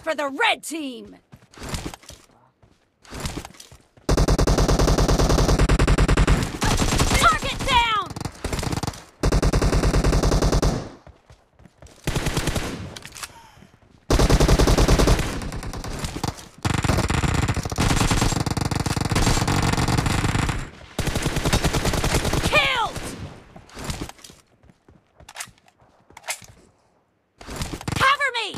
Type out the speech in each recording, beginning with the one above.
for the red team! Target down! Killed! Cover me!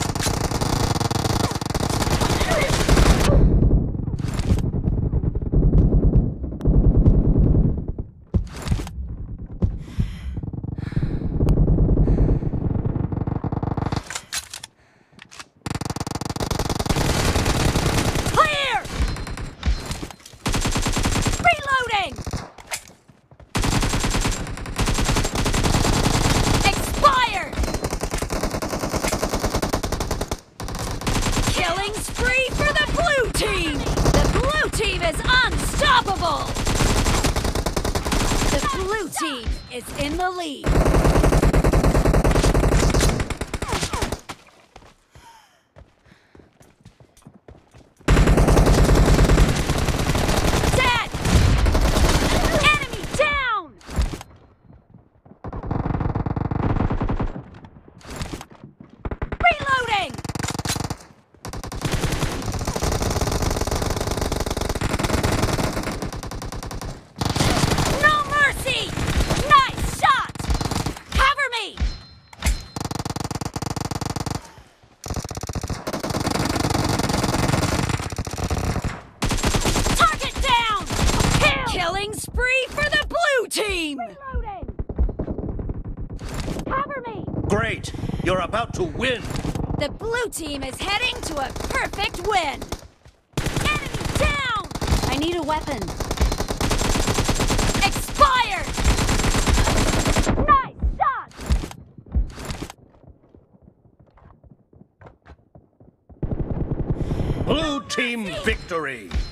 Clear! Reloading! Expired! Killing spree for the blue team! The blue team is unstoppable! The blue team is in the lead. Dead! Enemy down! Reloading! No mercy! Nice shot! Cover me! Target down! Kill! Killing spree for the blue team! Reloading! Cover me! Great! You're about to win! The blue team is heading to a perfect win! Enemy down! I need a weapon. Expired! Nice shot! Blue team victory!